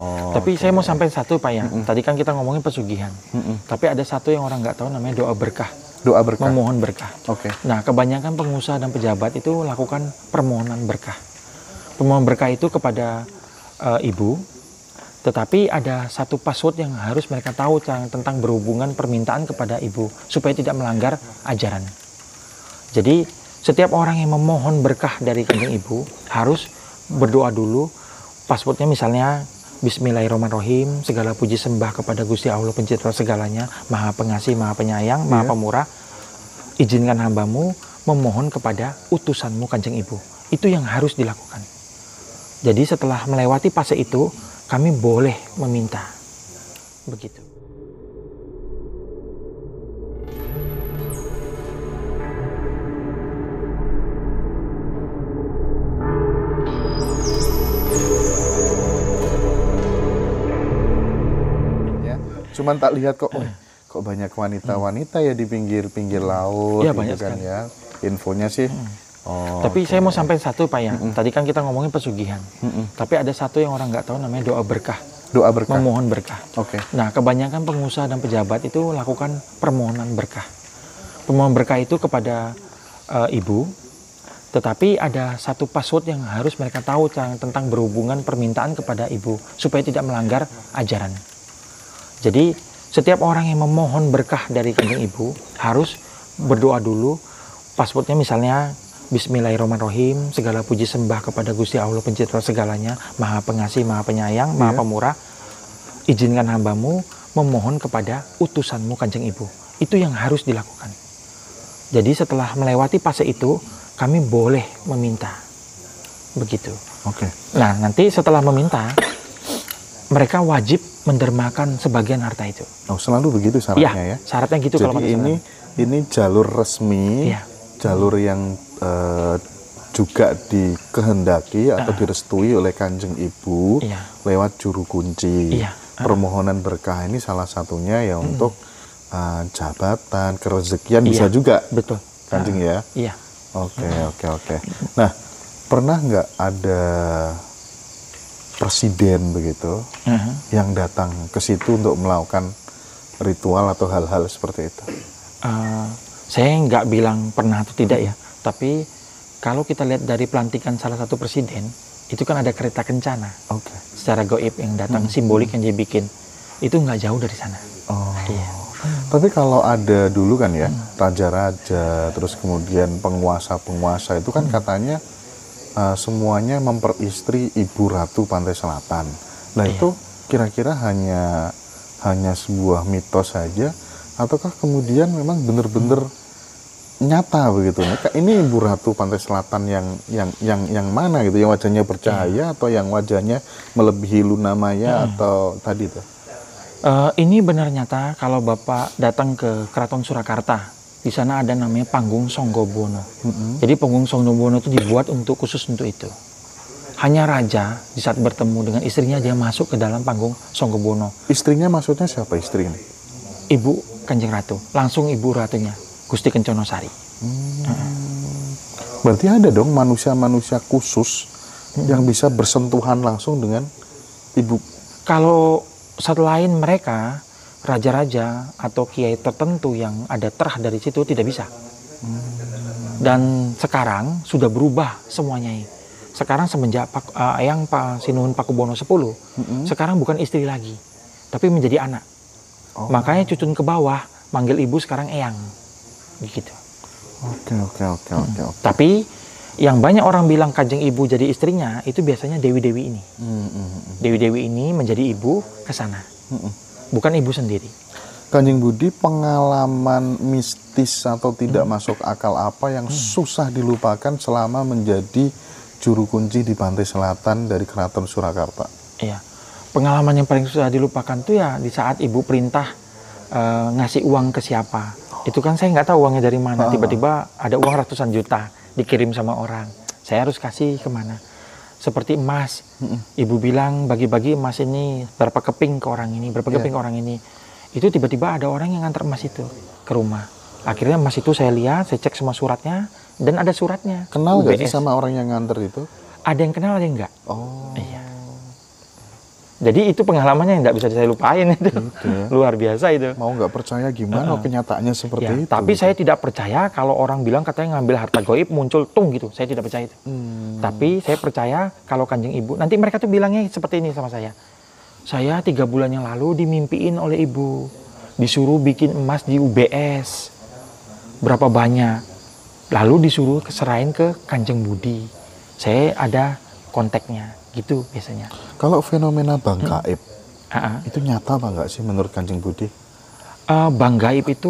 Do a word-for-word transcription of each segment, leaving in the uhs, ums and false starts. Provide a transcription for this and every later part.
Oh, Tapi okay. saya mau sampaikan satu Pak ya. Mm-mm. Tadi kan kita ngomongin pesugihan. Mm-mm. Tapi ada satu yang orang nggak tahu namanya doa berkah. Doa berkah. Memohon berkah. Oke. Okay. Nah, kebanyakan pengusaha dan pejabat itu lakukan permohonan berkah. Permohonan berkah itu kepada uh, ibu. Tetapi ada satu password yang harus mereka tahu tentang berhubungan permintaan kepada ibu supaya tidak melanggar ajaran. Jadi setiap orang yang memohon berkah dari kanjeng ibu harus berdoa dulu. Passwordnya misalnya Bismillahirrahmanirrahim, segala puji sembah kepada Gusti Allah pencipta segalanya, Maha Pengasih, Maha Penyayang, Maha yeah. Pemurah. Izinkan hambamu memohon kepada utusanmu kanjeng ibu. Itu yang harus dilakukan. Jadi setelah melewati fase itu, kami boleh meminta. Begitu. Ya, cuman tak lihat kok, oh, kok banyak wanita-wanita ya di pinggir-pinggir laut, ya, gitu banyak kan sekali. ya. Infonya sih. Oh, Tapi okay. saya mau sampaikan satu Pak ya. Mm-mm. Tadi kan kita ngomongin pesugihan. Mm-mm. Tapi ada satu yang orang nggak tahu namanya doa berkah. Doa berkah. Memohon berkah. Oke. Okay. Nah, kebanyakan pengusaha dan pejabat itu lakukan permohonan berkah. Permohonan berkah itu kepada uh, ibu. Tetapi ada satu password yang harus mereka tahu tentang berhubungan permintaan kepada ibu supaya tidak melanggar ajaran. Jadi setiap orang yang memohon berkah dari kanjeng ibu harus berdoa dulu. Passwordnya misalnya Bismillahirrahmanirrahim, segala puji sembah kepada Gusti Allah pencipta segalanya, Maha Pengasih, Maha Penyayang, Maha yeah. Pemurah. Izinkan hambamu memohon kepada utusanmu kanjeng ibu. Itu yang harus dilakukan. Jadi setelah melewati fase itu, kami boleh meminta. Begitu. Oke. Okay. Nah, nanti setelah meminta, mereka wajib mendermakan sebagian harta itu. Oh, selalu begitu syaratnya ya? Ya, syaratnya gitu. Jadi kalau ini ini jalur resmi, ya. jalur yang uh, juga dikehendaki atau uh. direstui oleh kanjeng ibu ya. lewat juru kunci. Ya. Uh. Permohonan berkah ini salah satunya ya hmm. untuk uh, jabatan, kerezekian ya. Bisa juga. Betul. Kanjeng uh. ya? Iya. Oke, oke, oke. Nah, pernah nggak ada presiden begitu uh-huh. yang datang ke situ untuk melakukan ritual atau hal-hal seperti itu? Uh, saya nggak bilang pernah atau tidak ya, tapi kalau kita lihat dari pelantikan salah satu presiden, itu kan ada kereta kencana, okay. secara gaib yang datang, hmm. simbolik yang dia bikin, itu nggak jauh dari sana. Oh. Iya. Tapi kalau ada dulu kan ya, hmm. raja-raja, terus kemudian penguasa-penguasa itu kan hmm. katanya uh, semuanya memperistri ibu ratu pantai selatan. Nah iya. itu kira-kira hanya hanya sebuah mitos saja, ataukah kemudian memang benar-benar hmm. nyata begitu? Ini ibu ratu pantai selatan yang yang yang yang mana gitu? Yang wajahnya bercahaya hmm. atau yang wajahnya melebihi Luna Maya hmm. atau tadi tuh? Uh, ini benar nyata kalau Bapak datang ke Keraton Surakarta. Di sana ada namanya panggung Songgobono. Mm-hmm. Jadi panggung Songgobono itu dibuat untuk khusus untuk itu. Hanya raja di saat bertemu dengan istrinya dia masuk ke dalam panggung Songgobono. Istrinya maksudnya siapa istri ini? Ibu Kanjeng Ratu, langsung ibu ratunya Gusti Kencono Sari. Hmm. Uh-uh. Berarti ada dong manusia-manusia khusus hmm. yang bisa bersentuhan langsung dengan ibu. Kalau selain mereka, raja-raja atau kiai tertentu yang ada terah dari situ tidak bisa. Hmm. Dan sekarang sudah berubah semuanya. Sekarang semenjak Pak, uh, Eyang Pak Sinuhun Pakubono sepuluh, hmm. sekarang bukan istri lagi, tapi menjadi anak. Oh. Makanya cucun ke bawah, manggil ibu sekarang Eyang. Gitu. Oke, oke, oke, oke. Tapi yang banyak orang bilang kanjeng ibu jadi istrinya, itu biasanya dewi-dewi ini. Hmm, hmm, hmm. Dewi-dewi ini menjadi ibu ke sana. Hmm. Bukan ibu sendiri. Kanjeng Budi, pengalaman mistis atau tidak hmm. masuk akal apa yang hmm. susah dilupakan selama menjadi juru kunci di pantai selatan dari Keraton Surakarta? Iya. Pengalaman yang paling susah dilupakan tuh ya di saat ibu perintah uh, ngasih uang ke siapa. Oh. Itu kan saya nggak tahu uangnya dari mana. Tiba-tiba ada uang ratusan juta dikirim sama orang. Saya harus kasih kemana? Seperti emas. Mm-mm. Ibu bilang bagi-bagi emas ini berapa keping ke orang ini, berapa keping yeah. ke orang ini. Itu tiba-tiba ada orang yang ngantar emas itu ke rumah. Akhirnya emas itu saya lihat, saya cek semua suratnya, dan ada suratnya. Kenal nggak sih sama orang yang nganter itu? Ada yang kenal, ada yang enggak. Oh. Iya. Jadi itu pengalamannya yang nggak bisa saya lupain itu. Gitu ya. Luar biasa itu. Mau nggak percaya gimana, Uh-uh. kenyataannya seperti Ya, itu. tapi gitu. saya tidak percaya kalau orang bilang katanya ngambil harta goib muncul tung gitu. Saya tidak percaya itu. Hmm. Tapi saya percaya kalau Kanjeng Ibu, nanti mereka tuh bilangnya seperti ini sama saya. Saya tiga bulan yang lalu dimimpiin oleh ibu, disuruh bikin emas di U B S. Berapa banyak? Lalu disuruh keserahin ke Kanjeng Budi. Saya ada kontaknya, gitu biasanya. Kalau fenomena Bang Hmm. Gaib, Uh-uh. itu nyata apa nggak sih menurut Kanjeng Budi? Uh, Bang Gaib itu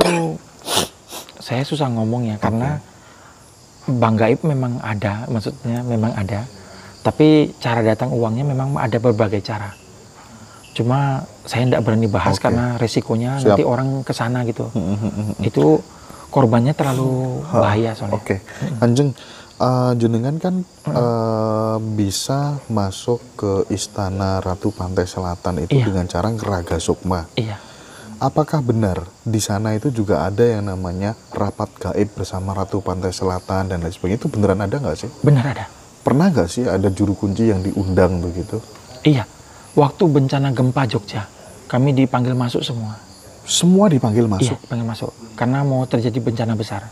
saya susah ngomong ya, karena Bang Gaib memang ada, maksudnya memang ada. Tapi cara datang uangnya memang ada berbagai cara. Cuma saya tidak berani bahas Oke. karena resikonya Siap. nanti orang kesana gitu. Itu korbannya terlalu bahaya soalnya. Oke, Kanjeng, uh, jenengan kan uh, bisa masuk ke Istana Ratu Pantai Selatan itu Iya. dengan cara ngeraga sukma. Iya. Apakah benar di sana itu juga ada yang namanya rapat gaib bersama Ratu Pantai Selatan dan lain sebagainya? Itu beneran ada nggak sih? Benar ada. Pernah nggak sih ada juru kunci yang diundang begitu? Iya. Waktu bencana gempa Jogja, kami dipanggil masuk semua. Semua dipanggil masuk? Iya, dipanggil masuk. Karena mau terjadi bencana besar.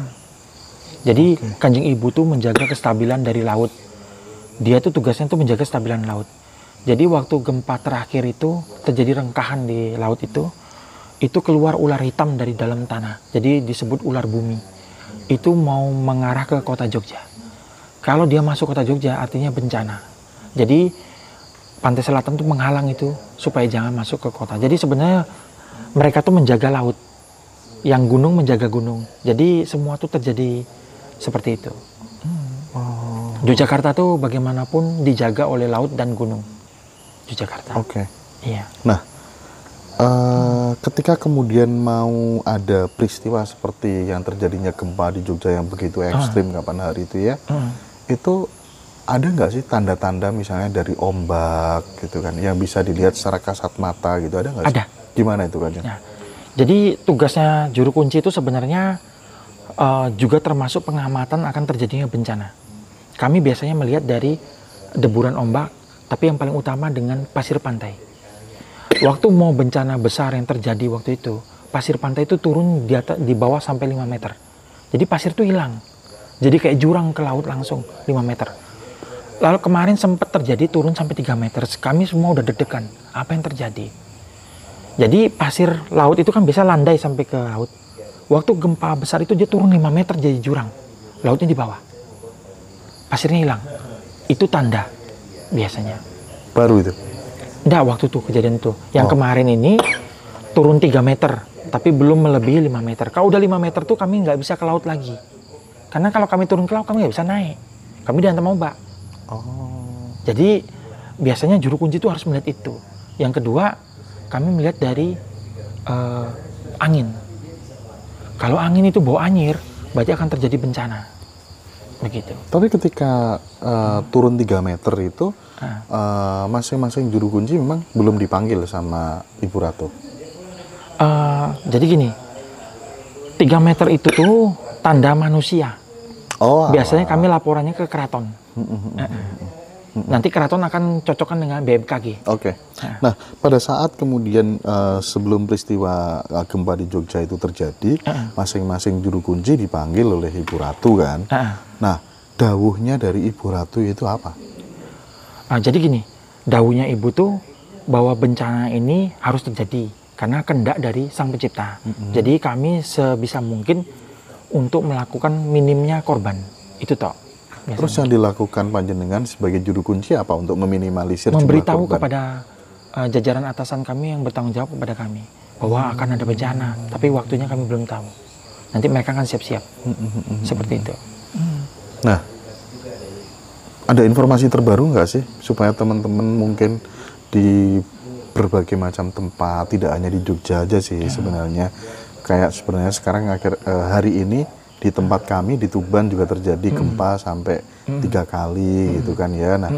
Jadi Kanjeng Ibu tuh menjaga kestabilan dari laut. Dia tuh tugasnya tuh menjaga kestabilan laut. Jadi waktu gempa terakhir itu terjadi rengkahan di laut itu, itu keluar ular hitam dari dalam tanah. Jadi disebut ular bumi. Itu mau mengarah ke kota Jogja. Kalau dia masuk kota Jogja artinya bencana. Jadi Pantai Selatan tuh menghalang itu supaya jangan masuk ke kota. Jadi sebenarnya mereka tuh menjaga laut. Yang gunung menjaga gunung. Jadi semua tuh terjadi seperti itu. Oh, Yogyakarta tuh bagaimanapun dijaga oleh laut dan gunung. Yogyakarta. oke. Iya. Nah, eh, ketika kemudian mau ada peristiwa seperti yang terjadinya gempa di Jogja yang begitu ekstrim kapan hari itu ya, Hmm. itu ada nggak sih tanda-tanda misalnya dari ombak gitu kan, yang bisa dilihat secara kasat mata gitu, ada nggak sih? Ada. Gimana itu kan? Ya. Jadi tugasnya juru kunci itu sebenarnya uh, juga termasuk pengamatan akan terjadinya bencana. Kami biasanya melihat dari deburan ombak, tapi yang paling utama dengan pasir pantai. Waktu mau bencana besar yang terjadi waktu itu, pasir pantai itu turun di, atas, di bawah sampai lima meter. Jadi pasir itu hilang. Jadi kayak jurang ke laut langsung lima meter. Lalu kemarin sempat terjadi turun sampai tiga meter. Kami semua udah deg-degan. Apa yang terjadi? Jadi pasir laut itu kan biasa landai sampai ke laut. Waktu gempa besar itu dia turun lima meter jadi jurang. Lautnya di bawah. Pasirnya hilang. Itu tanda biasanya. Baru itu? Enggak, waktu itu kejadian itu. Yang Oh. kemarin ini turun tiga meter. Tapi belum melebihi lima meter. Kalau udah lima meter tuh kami nggak bisa ke laut lagi. Karena kalau kami turun ke laut kami nggak bisa naik. Kami dihantam ombak. Oh. Jadi biasanya juru kunci itu harus melihat itu. Yang kedua, kami melihat dari uh, angin. Kalau angin itu bawa anyir, berarti akan terjadi bencana. Begitu. Tapi ketika uh, turun tiga meter itu, Ah. uh, masing-masing juru kunci memang belum dipanggil sama Ibu Ratu? Uh, jadi gini, tiga meter itu tuh tanda manusia. Oh, Biasanya alah. kami laporannya ke keraton. Nanti keraton akan cocokkan dengan B M K G. Oke. Nah. Nah, pada saat kemudian uh, sebelum peristiwa uh, gempa di Jogja itu terjadi, Uh-uh. masing-masing juru kunci dipanggil oleh Ibu Ratu kan. Ah. Nah, dawuhnya dari Ibu Ratu itu apa? Ah, jadi gini, dawuhnya ibu tuh bahwa bencana ini harus terjadi karena kehendak dari Sang Pencipta. Jadi kami sebisa mungkin untuk melakukan minimnya korban. Itu toh. biasanya. Terus yang dilakukan panjenengan sebagai juru kunci apa untuk meminimalisir jumlah Memberitahu korban? kepada uh, jajaran atasan kami yang bertanggung jawab kepada kami bahwa akan ada bencana, tapi waktunya kami belum tahu. Nanti mereka akan siap-siap. Seperti itu. Nah, ada informasi terbaru nggak sih supaya teman-teman mungkin di berbagai macam tempat, tidak hanya di Jogja aja sih sebenarnya, kayak sebenarnya sekarang akhir eh, hari ini di tempat kami di Tuban juga terjadi gempa sampai tiga kali gitu kan ya. Nah,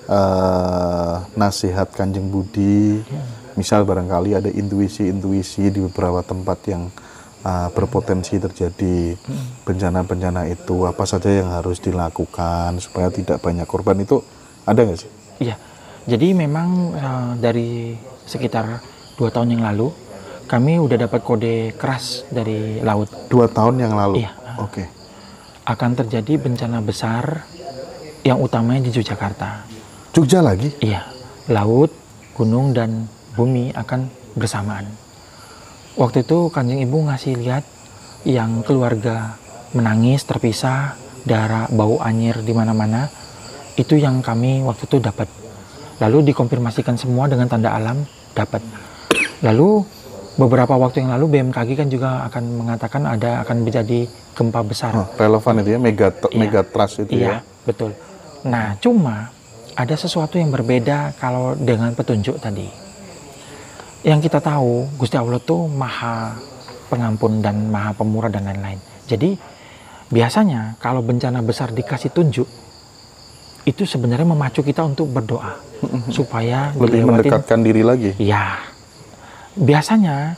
eh, nasihat Kanjeng Budi, misal barangkali ada intuisi-intuisi di beberapa tempat yang uh, berpotensi terjadi bencana-bencana itu, apa saja yang harus dilakukan supaya tidak banyak korban, itu ada nggak sih? Iya. Jadi memang uh, dari sekitar dua tahun yang lalu kami udah dapat kode keras dari laut. Dua tahun yang lalu? Iya. Oke. Okay. Akan terjadi bencana besar yang utamanya di Yogyakarta. Jogja lagi? Iya. Laut, gunung, dan bumi akan bersamaan. Waktu itu Kanjeng Ibu ngasih lihat yang keluarga menangis, terpisah, darah, bau anyir di mana-mana. Itu yang kami waktu itu dapat. Lalu dikonfirmasikan semua dengan tanda alam, dapat. Lalu beberapa waktu yang lalu B M K G kan juga akan mengatakan ada akan menjadi gempa besar. Oh, relevan itu ya, mega, iya, megatrust itu iya, ya? Betul. Nah, cuma ada sesuatu yang berbeda kalau dengan petunjuk tadi. Yang kita tahu, Gusti Allah tuh maha pengampun dan maha pemurah dan lain-lain. Jadi, biasanya kalau bencana besar dikasih tunjuk, itu sebenarnya memacu kita untuk berdoa. Supaya lebih mendekatkan diri lagi? Ya. Biasanya,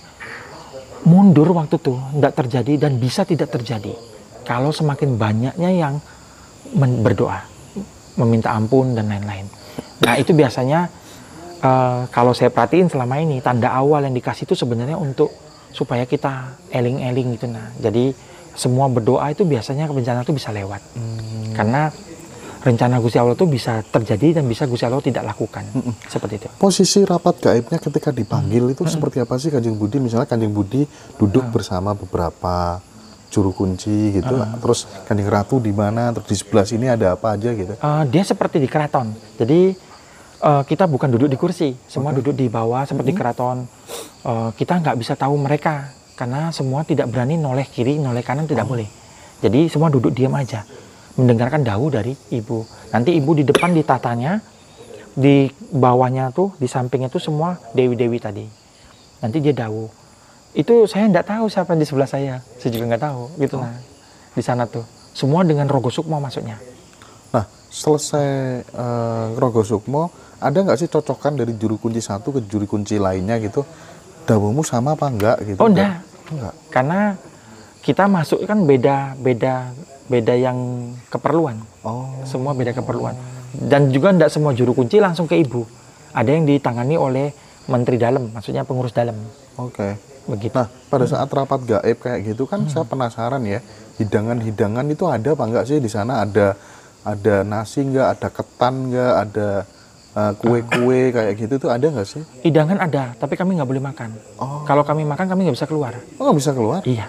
mundur waktu itu tidak terjadi dan bisa tidak terjadi. Kalau semakin banyaknya yang berdoa, meminta ampun dan lain-lain. Nah, itu biasanya uh, kalau saya perhatiin selama ini tanda awal yang dikasih itu sebenarnya untuk supaya kita eling-eling gitu. Nah, jadi semua berdoa itu biasanya bencana itu bisa lewat. Hmm. Karena rencana Gusti Allah itu bisa terjadi dan bisa Gusti Allah tidak lakukan. Hmm. Seperti itu. Posisi rapat gaibnya ketika dipanggil hmm. itu hmm. seperti apa sih Kanjeng Budi? Misalnya Kanjeng Budi duduk hmm. bersama beberapa juru kunci gitu, uh. terus Kanjeng Ratu di mana, terus di sebelah sini ada apa aja gitu? Uh, dia seperti di keraton, jadi uh, kita bukan duduk di kursi, semua okay. duduk di bawah seperti mm-hmm. keraton. Uh, kita nggak bisa tahu mereka karena semua tidak berani noleh kiri, noleh kanan tidak oh. boleh. Jadi semua duduk diam aja, mendengarkan dahulu dari ibu. Nanti ibu di depan di tatanya, di bawahnya tuh, di sampingnya tuh semua dewi-dewi tadi. Nanti dia dahulu. Itu saya nggak tahu siapa di sebelah saya, saya juga nggak tahu gitu. Oh. Nah, di sana tuh semua dengan Rogo Sukmo masuknya. Nah, selesai uh, Rogo Sukmo, ada nggak sih cocokan dari juru kunci satu ke juru kunci lainnya gitu? Dawuhmu sama apa enggak gitu? Oh enggak, enggak. Karena kita masuk kan beda beda beda yang keperluan. Oh. Semua beda keperluan. Dan juga enggak semua juru kunci langsung ke ibu. Ada yang ditangani oleh Menteri Dalam, maksudnya pengurus dalam. Oke. Okay. Begitu. Nah, pada saat rapat gaib kayak gitu kan hmm. saya penasaran ya, hidangan-hidangan itu ada apa enggak sih di sana? Ada ada nasi enggak, ada ketan enggak, ada uh, kue-kue kayak gitu tuh ada enggak sih? Hidangan ada, tapi kami nggak boleh makan. Oh. Kalau kami makan kami nggak bisa keluar. Oh, nggak bisa keluar? Iya.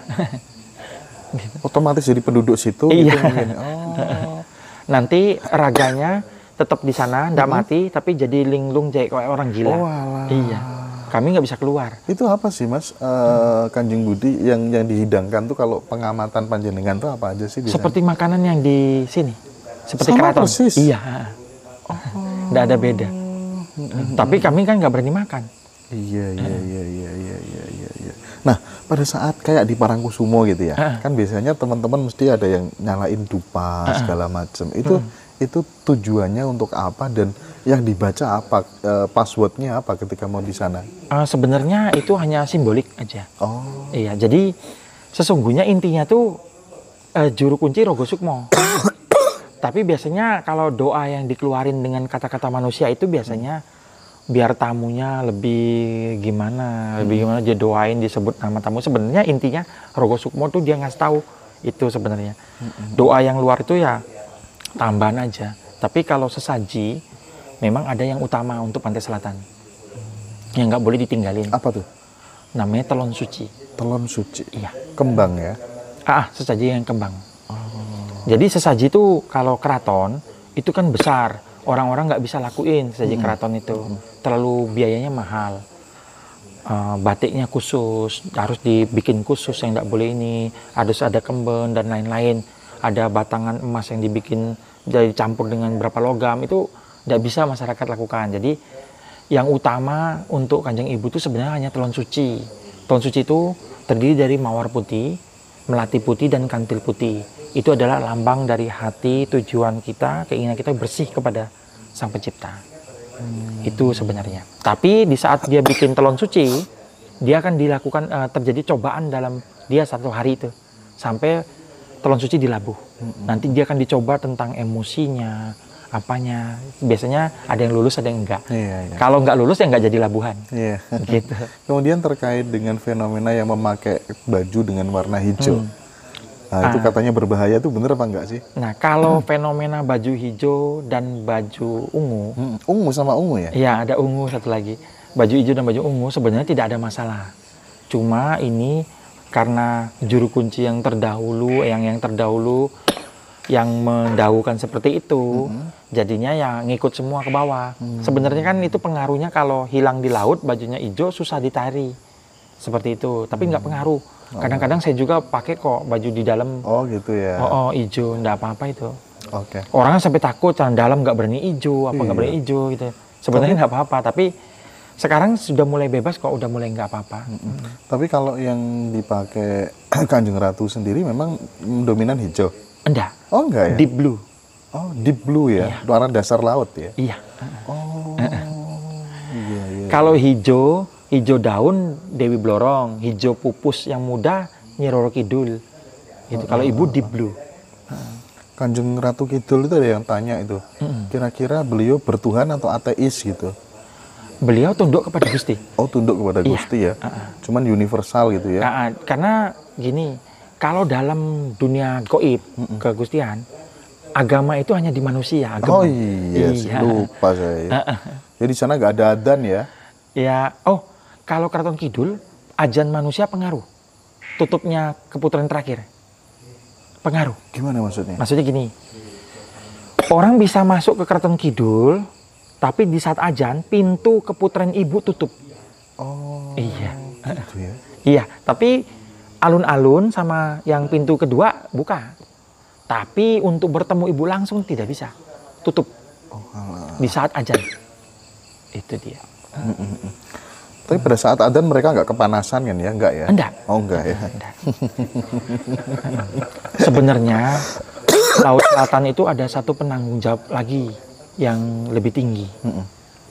Otomatis jadi penduduk situ iya. gitu mungkin. Oh. Nanti raganya tetap di sana, nggak hmm. mati, tapi jadi linglung kayak orang gila. Oh, alah. Iya. Kami nggak bisa keluar. Itu apa sih Mas, uh, hmm. Kanjeng Budi yang yang dihidangkan tuh kalau pengamatan panjenengan tuh apa aja sih? Seperti sana? Makanan yang di sini, seperti sama keraton. Persis. Iya. Oh. Nggak ada beda. Hmm. Tapi kami kan nggak berani makan. Iya iya iya iya iya iya iya. iya. Nah pada saat kayak di Parangkusumo gitu ya, uh. kan biasanya teman-teman mesti ada yang nyalain dupa uh. segala macam. Itu hmm. itu tujuannya untuk apa dan yang dibaca apa, uh, passwordnya apa ketika mau di sana? Uh, sebenarnya itu hanya simbolik aja. Oh. Iya, jadi sesungguhnya intinya tuh uh, juru kunci Rogo Sukmo. Tapi biasanya kalau doa yang dikeluarin dengan kata-kata manusia itu biasanya hmm. biar tamunya lebih gimana, hmm. lebih gimana dia doain disebut nama tamu. Sebenarnya intinya Rogo Sukmo tuh dia ngasih tahu itu sebenarnya. Hmm. Doa yang luar itu ya tambahan aja. Tapi kalau sesaji memang ada yang utama untuk Pantai Selatan hmm. yang nggak boleh ditinggalin. Apa tuh? Namanya telon suci. Telon suci. Iya. Kembang ya? Ah, sesaji yang kembang. Oh. Jadi sesaji itu kalau keraton itu kan besar. Orang-orang nggak bisa lakuin sesaji hmm. keraton itu. Hmm. Terlalu biayanya mahal. Uh, batiknya khusus, harus dibikin khusus yang nggak boleh ini. Harus ada kemben dan lain-lain. Ada batangan emas yang dibikin jadi campur dengan berapa logam itu tidak bisa masyarakat lakukan. Jadi yang utama untuk Kanjeng Ibu itu sebenarnya hanya telon suci. Telon suci itu terdiri dari mawar putih, melati putih, dan kantil putih. Itu adalah lambang dari hati, tujuan kita, keinginan kita bersih kepada Sang Pencipta. Hmm. Itu sebenarnya. Tapi di saat dia bikin telon suci, dia akan dilakukan uh, terjadi cobaan dalam dia satu hari itu sampai telon suci dilabuh. Hmm. Nanti dia akan dicoba tentang emosinya, apanya. Biasanya ada yang lulus, ada yang enggak. Iya, iya. Kalau nggak lulus ya nggak jadi labuhan. Iya. Gitu. Kemudian terkait dengan fenomena yang memakai baju dengan warna hijau. Hmm. Nah, itu Ah. katanya berbahaya, itu bener apa enggak sih? Nah, kalau fenomena baju hijau dan baju ungu, Hmm, ungu sama ungu ya? ya ada ungu satu lagi. Baju hijau dan baju ungu sebenarnya tidak ada masalah. Cuma ini karena juru kunci yang terdahulu, yang yang terdahulu yang mendahulukan seperti itu, mm-hmm. jadinya ya ngikut semua ke bawah. Mm. Sebenarnya kan itu pengaruhnya kalau hilang di laut, bajunya hijau susah ditari. Seperti itu, tapi nggak mm. pengaruh. Kadang-kadang saya juga pakai kok baju di dalam. Oh gitu ya. Oh, oh hijau, nggak apa-apa itu. Oke. Okay. Orang sampai takut, celana dalam nggak berani hijau, apa nggak Iya. berani hijau gitu. Sebenarnya nggak apa-apa, tapi sekarang sudah mulai bebas kok, udah mulai nggak apa-apa. Mm-hmm. Tapi kalau yang dipakai Kanjeng Ratu sendiri memang dominan hijau? Enggak. Oh enggak ya? Deep blue. Oh deep blue ya? Iya. Warna dasar laut ya? Iya. Oh iya, iya. Kalau hijau, hijau daun Dewi Blorong, hijau pupus yang muda Nyi Roro Kidul. Gitu. Kalau ibu deep blue. Kanjeng Ratu Kidul itu ada yang tanya itu, Mm-mm. kira-kira beliau bertuhan atau ateis gitu? Beliau tunduk kepada Gusti. Oh tunduk kepada Iya. Gusti ya? Uh-uh. Cuman universal gitu ya? Uh-uh. Karena gini, kalau dalam dunia goib, Mm-mm. kegustian, agama itu hanya di manusia. Agama. Oh iya, sih, Iya. lupa saya. Ya. Uh-uh. Jadi di sana nggak ada adzan ya? Ya, oh, kalau Keraton Kidul, ajan manusia pengaruh. Tutupnya keputaran terakhir. Pengaruh. Gimana maksudnya? Maksudnya gini, orang bisa masuk ke Keraton Kidul, tapi di saat ajan, pintu keputaran ibu tutup. Oh Iya. gitu ya? Iya, tapi alun-alun sama yang pintu kedua buka. Tapi untuk bertemu ibu langsung tidak bisa. Tutup Oh, alah. di saat ajan. Itu dia. Tapi pada saat adzan mereka nggak kepanasan kan ya? Enggak ya? Enggak. Oh enggak ya? Enggak. Sebenarnya Laut Selatan itu ada satu penanggung jawab lagi yang lebih tinggi. Mm-mm.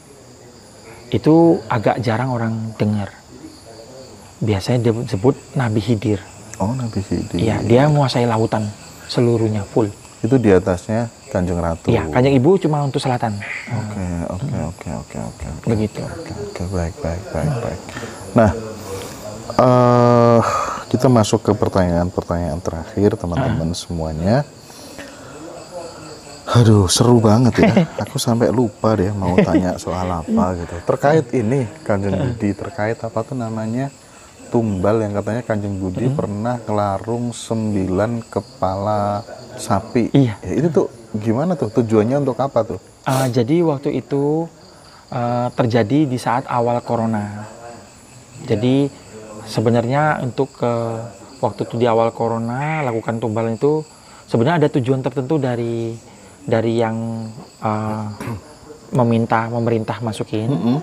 Itu agak jarang orang dengar. Biasanya disebut Nabi Khidir. Oh Nabi Khidir. Iya, dia menguasai lautan seluruhnya full. Itu di atasnya Kanjeng Ratu. Iya, Kanjeng Ibu cuma untuk selatan. Oke, oke, oke, oke, oke. oke. Begitu. Oke, oke, baik, baik, baik, baik. Nah, eh kita masuk ke pertanyaan-pertanyaan terakhir, teman-teman semuanya. Aduh, seru banget ya. Aku sampai lupa deh mau tanya soal apa gitu. Terkait ini, Kanjeng Budi, terkait apa tuh namanya? Tumbal yang katanya Kanjeng Budi pernah ngelarung sembilan kepala sapi. Iya. Ya, itu tuh gimana tuh? Tujuannya untuk apa tuh? Uh, jadi waktu itu uh, terjadi di saat awal corona. Jadi sebenarnya untuk uh, waktu itu di awal corona lakukan tumbalan itu sebenarnya ada tujuan tertentu dari dari yang uh, meminta pemerintah masukin. Mm-hmm.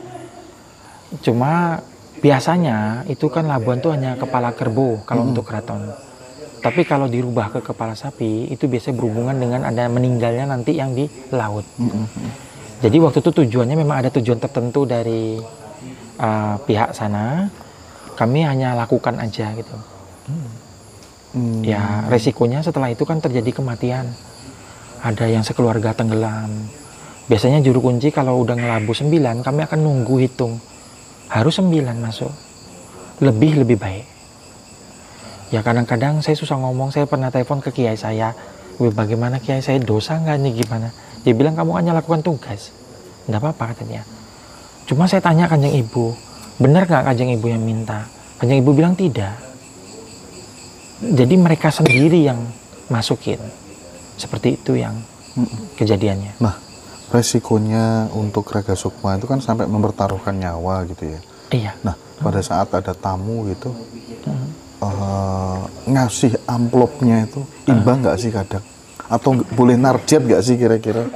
Cuma biasanya itu kan labuan tuh hanya kepala kerbau kalau mm-hmm. untuk keraton. Tapi kalau dirubah ke kepala sapi itu biasanya berhubungan dengan ada meninggalnya nanti yang di laut. Mm-hmm. Jadi waktu itu tujuannya memang ada tujuan tertentu dari uh, pihak sana. Kami hanya lakukan aja gitu. Mm. Ya resikonya setelah itu kan terjadi kematian. Ada yang sekeluarga tenggelam. Biasanya juru kunci kalau udah ngelabu sembilan, kami akan nunggu hitung. Harus sembilan masuk. Lebih lebih baik. Ya kadang-kadang saya susah ngomong, saya pernah telepon ke kiai saya. Bagaimana kiai saya, dosa nggak nih gimana? Dia bilang kamu hanya lakukan tugas. Nggak apa-apa katanya. Cuma saya tanya Kanjeng Ibu, benar nggak Kanjeng Ibu yang minta? Kanjeng Ibu bilang tidak. Jadi mereka sendiri yang masukin. Seperti itu yang kejadiannya. Nah, resikonya untuk Raga Sukma itu kan sampai mempertaruhkan nyawa gitu ya. Iya. Nah, pada saat ada tamu gitu, Hmm. uh, ngasih amplopnya itu imbang nggak sih kadang? Atau nggak- boleh narjet nggak sih kira-kira?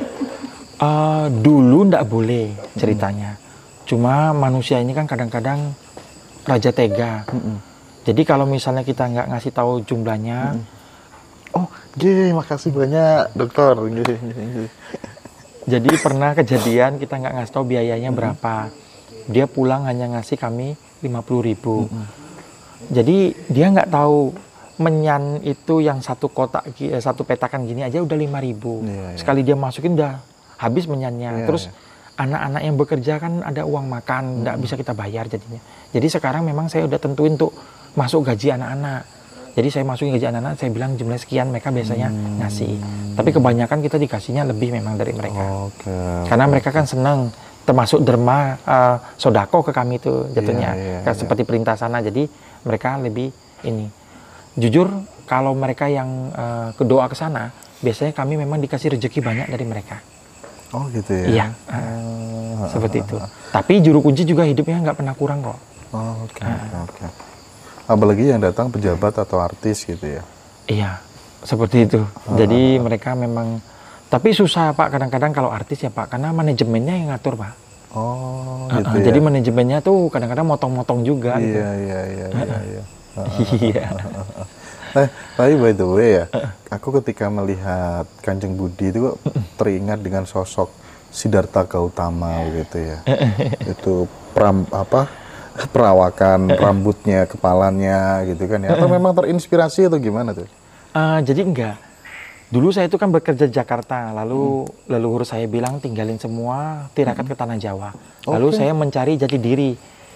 Uh, dulu ndak boleh ceritanya. Cuma manusia ini kan kadang-kadang raja tega. Mm-mm. Jadi kalau misalnya kita nggak ngasih tahu jumlahnya, Oh, gih, makasih banyak dokter. Gih, gih, gih. jadi pernah kejadian kita nggak ngasih tahu biayanya berapa. Dia pulang hanya ngasih kami lima puluh ribu. Jadi dia nggak tahu menyan itu yang satu kotak, eh, satu petakan gini aja udah lima ribu. Iya, iya. Sekali dia masukin udah habis menyannya. Iya, Terus iya. anak-anak yang bekerja kan ada uang makan, nggak Hmm. bisa kita bayar jadinya. Jadi sekarang memang saya udah tentuin untuk masuk gaji anak-anak. Jadi saya masukin gaji anak-anak, saya bilang jumlah sekian, mereka biasanya Hmm. ngasih. Tapi kebanyakan kita dikasihnya lebih memang dari mereka. Oke. Karena mereka kan senang, termasuk derma uh, sodako ke kami itu jatuhnya. Iya, iya, Kayak iya. seperti perintah sana, jadi mereka lebih ini. Jujur, kalau mereka yang uh, kedoa ke sana, biasanya kami memang dikasih rezeki banyak dari mereka. Oh gitu ya. Iya, uh, seperti itu. Tapi juru kunci juga hidupnya nggak pernah kurang kok. Oh, oke, oke, oke. Apalagi yang datang pejabat atau artis gitu ya. Iya, seperti itu. Jadi mereka memang, tapi susah Pak kadang-kadang kalau artis ya Pak, karena manajemennya yang ngatur Pak. Oh, Uh, gitu uh, ya. Jadi manajemennya tuh kadang-kadang motong-motong juga. gitu. Iya, iya, iya, iya, iya. Iya. Eh, tapi by the way ya, aku ketika melihat Kanjeng Budi itu kok teringat dengan sosok Siddhartha Gautama gitu ya. Itu pram apa? Perawakan rambutnya, kepalanya gitu kan ya. Atau memang terinspirasi atau gimana tuh? Uh, jadi enggak. Dulu saya itu kan bekerja di Jakarta, lalu Hmm. leluhur saya bilang tinggalin semua, tirakat ke tanah Jawa. Lalu Oke. saya mencari jati diri.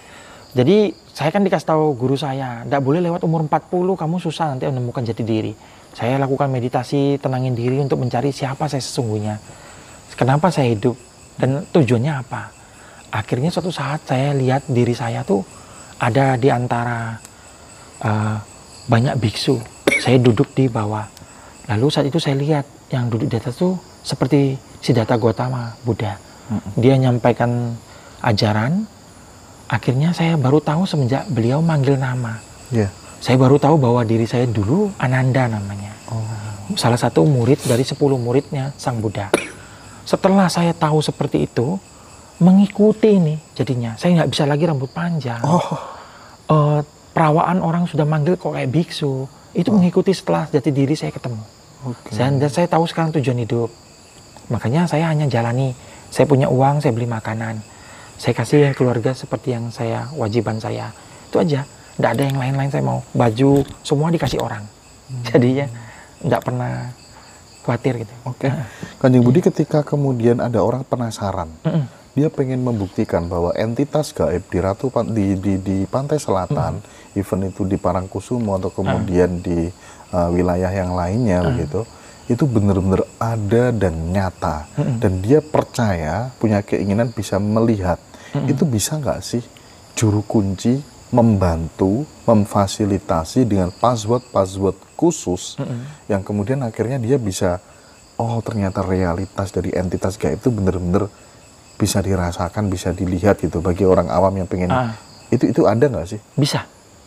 Jadi saya kan dikasih tahu guru saya, enggak boleh lewat umur empat puluh, kamu susah nanti menemukan jati diri. Saya lakukan meditasi, tenangin diri untuk mencari siapa saya sesungguhnya. Kenapa saya hidup dan tujuannya apa? Akhirnya suatu saat saya lihat diri saya tuh ada di antara uh, banyak biksu. Saya duduk di bawah. Lalu saat itu saya lihat yang duduk di atas tuh seperti Siddhartha Gautama, Buddha. Dia nyampaikan ajaran. Akhirnya saya baru tahu semenjak beliau manggil nama. Iya. Saya baru tahu bahwa diri saya dulu Ananda namanya. Oh. Salah satu murid dari sepuluh muridnya Sang Buddha. Setelah saya tahu seperti itu, mengikuti ini jadinya. Saya nggak bisa lagi rambut panjang. Oh. Eh, perawaan orang sudah manggil kok kayak biksu. Itu mengikuti setelah jati diri saya ketemu. Oke. Saya, dan saya tahu sekarang tujuan hidup. Makanya saya hanya jalani. Saya punya uang, saya beli makanan. Saya kasih yang keluarga seperti yang saya, wajiban saya. Itu aja. Nggak ada yang lain-lain saya mau. Baju, semua dikasih orang. Hmm. Jadinya nggak pernah khawatir gitu. Oke. Kanjeng Budi ketika kemudian ada orang penasaran. Mm-mm. Dia pengen membuktikan bahwa entitas gaib di Ratu Pan- di, di, di Pantai Selatan, hmm. even itu di Parangkusumo atau kemudian hmm. di uh, wilayah yang lainnya hmm. begitu, itu benar-benar ada dan nyata. Hmm. Dan dia percaya, punya keinginan bisa melihat. Hmm. Itu bisa nggak sih juru kunci membantu, memfasilitasi dengan password-password khusus hmm. yang kemudian akhirnya dia bisa, oh ternyata realitas dari entitas gaib itu benar-benar bisa dirasakan, bisa dilihat gitu bagi orang awam yang pengen Ah. itu itu ada nggak sih? Bisa.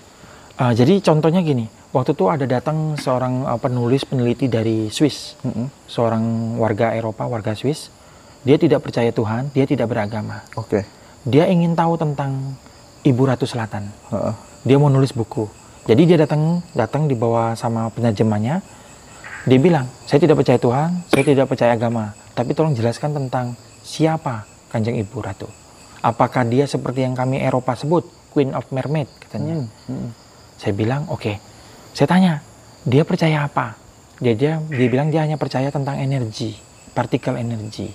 Uh, jadi contohnya gini, waktu itu ada datang seorang uh, penulis peneliti dari Swiss, Mm-mm. seorang warga Eropa, warga Swiss. Dia tidak percaya Tuhan, dia tidak beragama. Oke. Dia ingin tahu tentang Ibu Ratu Selatan. Heeh. Dia mau nulis buku. Jadi dia datang datang dibawa sama penerjemahnya. Dia bilang, saya tidak percaya Tuhan, saya tidak percaya agama, tapi tolong jelaskan tentang siapa Kanjeng Ibu Ratu. Apakah dia seperti yang kami Eropa sebut, Queen of Mermaid, katanya. Hmm. Hmm. Saya bilang, oke. Okay. Saya tanya, dia percaya apa? Dia, dia, dia bilang dia hanya percaya tentang energi, partikel energi.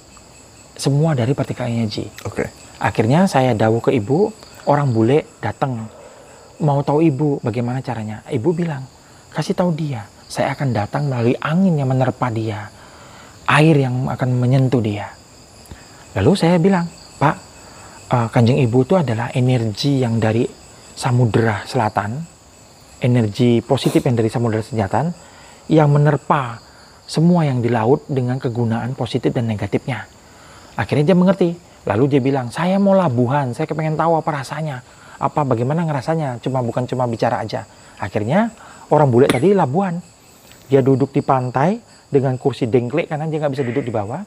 Semua dari partikel energi. Oke. Akhirnya saya dawuh ke ibu, orang bule datang. Mau tahu ibu bagaimana caranya? Ibu bilang, kasih tahu dia. Saya akan datang melalui angin yang menerpa dia. Air yang akan menyentuh dia. Lalu saya bilang, Pak, uh, Kanjeng Ibu itu adalah energi yang dari Samudera Selatan, energi positif yang dari Samudera Selatan, yang menerpa semua yang di laut dengan kegunaan positif dan negatifnya. Akhirnya dia mengerti. Lalu dia bilang, saya mau labuhan, saya kepengen tahu apa rasanya. Apa, bagaimana ngerasanya, cuma bukan cuma bicara aja. Akhirnya orang bule tadi labuhan. Dia duduk di pantai dengan kursi dengklek karena dia nggak bisa duduk di bawah.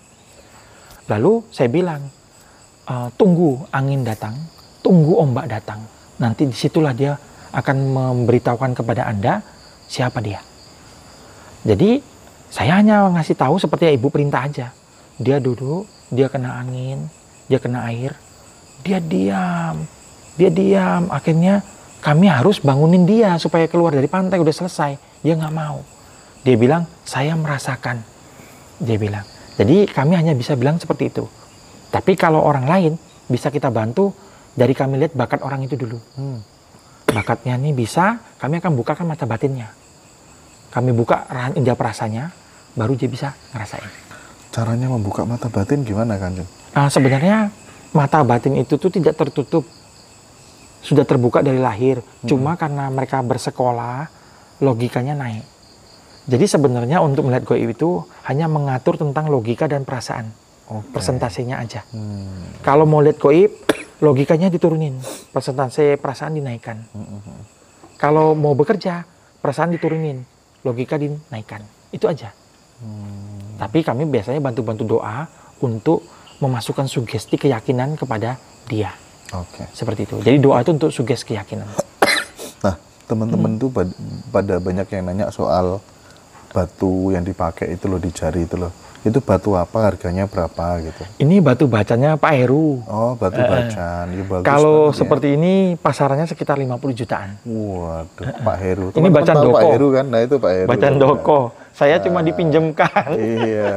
Lalu saya bilang, e, tunggu angin datang, tunggu ombak datang. Nanti disitulah dia akan memberitahukan kepada Anda siapa dia. Jadi saya hanya ngasih tahu seperti ibu perintah aja. Dia duduk, dia kena angin, dia kena air, dia diam, dia diam. Akhirnya kami harus bangunin dia supaya keluar dari pantai, udah selesai. Dia nggak mau. Dia bilang, saya merasakan. Dia bilang. Jadi kami hanya bisa bilang seperti itu. Tapi kalau orang lain bisa kita bantu dari kami lihat bakat orang itu dulu. Hmm. Bakatnya ini bisa, kami akan bukakan mata batinnya. Kami buka indera perasanya, baru dia bisa ngerasain. Caranya membuka mata batin gimana, Kanjeng? Nah, sebenarnya mata batin itu tuh tidak tertutup. Sudah terbuka dari lahir. Hmm. Cuma karena mereka bersekolah, logikanya naik. Jadi sebenarnya untuk melihat goib itu hanya mengatur tentang logika dan perasaan. Okay. Persentasenya aja. Hmm. Kalau mau lihat goib, logikanya diturunin. Persentase perasaan dinaikkan. Hmm. Kalau mau bekerja, perasaan diturunin. Logika dinaikkan. Itu aja. Hmm. Tapi kami biasanya bantu-bantu doa untuk memasukkan sugesti keyakinan kepada dia. Oke. Okay. Seperti itu. Jadi doa itu untuk sugesti keyakinan. Nah, teman-teman hmm. tuh pada banyak yang nanya soal batu yang dipakai itu loh di jari itu loh. Itu batu apa, harganya berapa gitu? Ini batu bacanya Pak Heru. Oh, batu uh, bacan. Ya, bagus kalau banget, seperti ya. ini pasarannya sekitar lima puluh jutaan. Waduh, uh, Pak Heru. Ini bacaan Doko. Pak Heru kan? Nah, itu Pak Heru. Bacaan Doko. Saya nah, cuma dipinjemkan. Iya.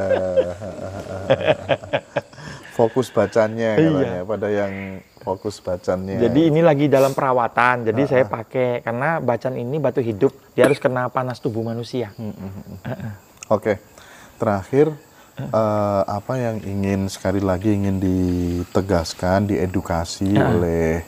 Fokus bacanya katanya, iya. Pada yang fokus bacannya. Jadi ini lagi dalam perawatan, jadi uh -uh. saya pakai karena bacan ini batu hidup, dia harus kena panas tubuh manusia. Uh -uh. uh -uh. Oke, terakhir uh. Uh, apa yang ingin sekali lagi ingin ditegaskan, diedukasi uh. oleh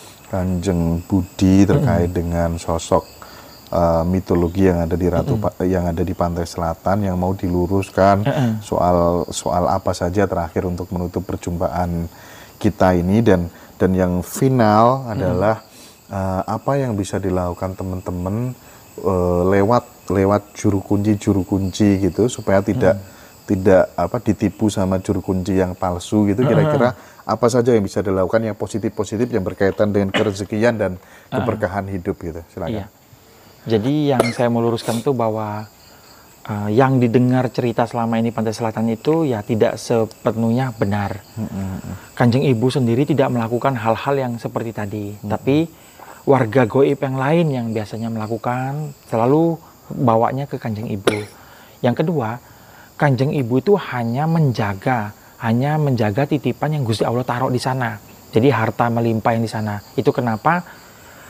Kanjeng Budi terkait uh. dengan sosok Uh, mitologi yang ada di Ratu uh -uh. yang ada di Pantai Selatan yang mau diluruskan uh -uh. soal soal apa saja terakhir untuk menutup perjumpaan kita ini dan dan yang final adalah uh, apa yang bisa dilakukan teman-teman uh, lewat lewat juru kunci juru kunci gitu supaya tidak uh. tidak apa ditipu sama juru kunci yang palsu gitu. Kira-kira uh. apa saja yang bisa dilakukan yang positif-positif yang berkaitan dengan kerezekian dan keberkahan uh. hidup gitu. Silakan. Iya. Jadi yang saya mau luruskan itu bahwa uh, yang didengar cerita selama ini Pantai Selatan itu ya tidak sepenuhnya benar. Mm-hmm. Kanjeng Ibu sendiri tidak melakukan hal-hal yang seperti tadi. Mm-hmm. Tapi warga goib yang lain yang biasanya melakukan selalu bawanya ke Kanjeng Ibu. Yang kedua, Kanjeng Ibu itu hanya menjaga, hanya menjaga titipan yang Gusti Allah taruh di sana. Jadi harta melimpah yang di sana. Itu kenapa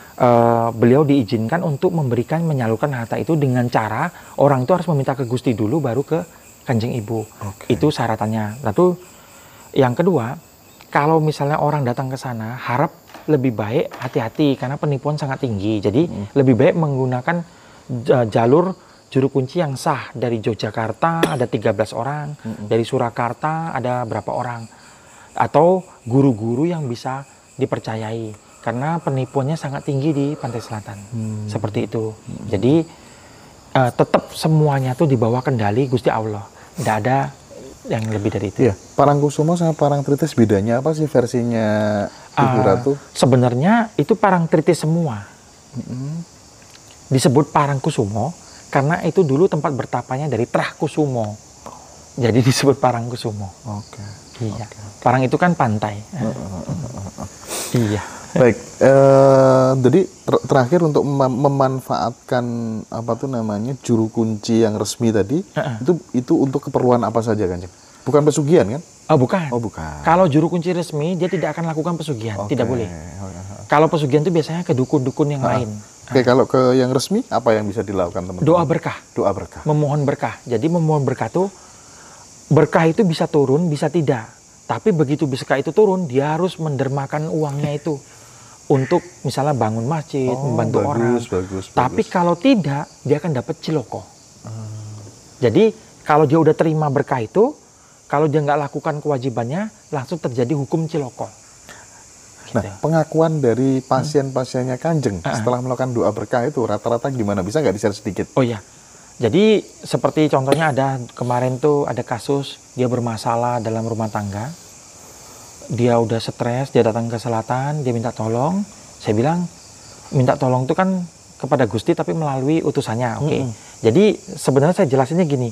Uh, beliau diizinkan untuk memberikan menyalurkan harta itu dengan cara orang itu harus meminta ke Gusti dulu baru ke Kanjeng Ibu. Okay. Itu syaratannya. Lalu yang kedua, kalau misalnya orang datang ke sana harap lebih baik hati-hati karena penipuan sangat tinggi. Jadi hmm. lebih baik menggunakan uh, jalur juru kunci yang sah. Dari Yogyakarta ada tiga belas orang, hmm. dari Surakarta ada berapa orang, atau guru-guru yang bisa dipercayai. Karena penipuannya sangat tinggi di Pantai Selatan, hmm. seperti itu. Hmm. Jadi uh, tetap semuanya tuh di bawah kendali Gusti Allah. Tidak ada yang lebih dari itu. Iya. Parangkusumo sama Parangtritis bedanya apa sih versinya Ibu uh, Ratu? Sebenarnya itu Parangtritis semua. Hmm. Disebut Parangkusumo karena itu dulu tempat bertapanya dari Trahkusumo. Jadi disebut Parangkusumo. Oke. Okay. Iya. Okay. Parang itu kan pantai. Uh, uh, uh, uh, uh. Iya. Baik, eh, jadi ter terakhir untuk mem memanfaatkan apa tuh namanya juru kunci yang resmi tadi, uh -uh. itu itu untuk keperluan apa saja kan, bukan pesugihan kan? Oh bukan. Oh bukan. Kalau juru kunci resmi dia tidak akan lakukan pesugihan, okay. tidak boleh. Oh, uh -huh. Kalau pesugihan itu biasanya ke dukun-dukun yang uh -huh. lain. Oke, okay, uh. kalau ke yang resmi apa yang bisa dilakukan teman-teman? Doa berkah. Doa berkah. Memohon berkah. Jadi memohon berkah tuh berkah itu bisa turun, bisa tidak. Tapi begitu berkah itu turun, dia harus mendermakan uangnya itu. Untuk misalnya bangun masjid, oh, membantu bagus, orang. Bagus, Tapi bagus. Kalau tidak, dia akan dapat ciloko. Hmm. Jadi kalau dia udah terima berkah itu, kalau dia nggak lakukan kewajibannya, langsung terjadi hukum ciloko. Gitu. Nah, pengakuan dari pasien-pasiennya Kanjeng hmm. setelah melakukan doa berkah itu rata-rata gimana? Bisa nggak di-share sedikit? Oh iya. Jadi seperti contohnya ada kemarin tuh ada kasus dia bermasalah dalam rumah tangga. Dia udah stres, dia datang ke selatan, dia minta tolong. Saya bilang, minta tolong itu kan kepada Gusti tapi melalui utusannya. Oke. Okay. Mm-hmm. Jadi sebenarnya saya jelasinnya gini.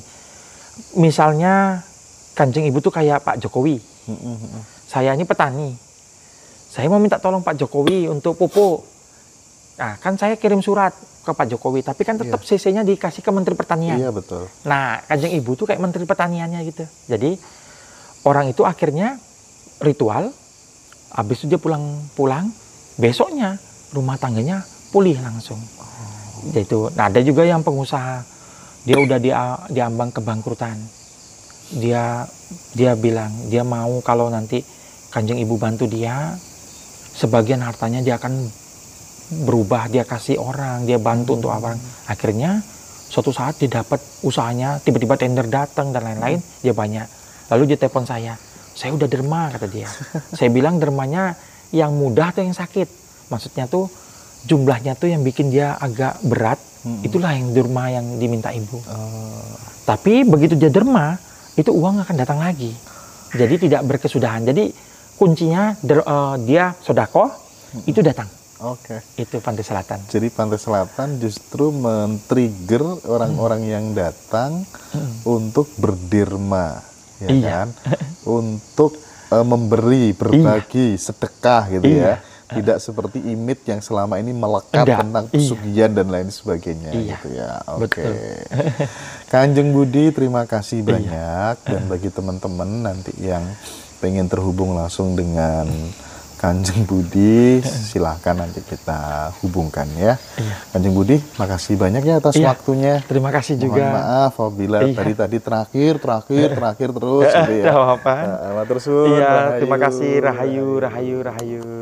Misalnya Kanjeng Ibu tuh kayak Pak Jokowi. Mm-hmm. Saya ini petani. Saya mau minta tolong Pak Jokowi untuk pupuk. Nah, kan saya kirim surat ke Pak Jokowi, tapi kan tetap C C-nya dikasih ke Menteri Pertanian. Iya, betul. Nah, Kanjeng Ibu tuh kayak Menteri Pertaniannya gitu. Jadi orang itu akhirnya ritual, habis itu dia pulang-pulang, besoknya rumah tangganya pulih langsung. Oh. Itu. Nah, ada juga yang pengusaha, dia udah di, diambang kebangkrutan. Dia dia bilang dia mau kalau nanti Kanjeng Ibu bantu dia, sebagian hartanya dia akan berubah, dia kasih orang, dia bantu untuk orang. Akhirnya suatu saat dia dapat usahanya, tiba-tiba tender datang dan lain-lain, dia banyak. Lalu dia telepon saya, saya udah derma, kata dia. Saya bilang dermanya yang mudah atau yang sakit? Maksudnya tuh jumlahnya tuh yang bikin dia agak berat, hmm. itulah yang derma yang diminta ibu. Oh. Tapi begitu dia derma, itu uang akan datang lagi. Jadi tidak berkesudahan. Jadi kuncinya der, uh, dia sodako, hmm. itu datang. Oke. Okay. Itu Pantai Selatan. Jadi Pantai Selatan justru men-trigger orang-orang hmm. yang datang hmm. untuk berderma, ya iya. kan? Untuk uh, memberi, berbagi, iya. sedekah gitu iya. ya. Tidak uh. seperti imit yang selama ini melekat Enggak. tentang pesugihan iya. dan lain sebagainya iya. gitu ya. Oke. Okay. Kanjeng Budi, terima kasih banyak iya. dan bagi teman-teman nanti yang pengen terhubung langsung dengan Kanjeng Budi, silahkan nanti kita hubungkan ya. Iya. Kanjeng Budi, makasih banyak ya atas iya. waktunya. Terima kasih juga. Mohon maaf apabila iya. tadi tadi terakhir, terakhir, terakhir terus. Gitu ya. Tidak apa-apa. Nah, terus. Iya, terima kasih. Rahayu, rahayu, rahayu.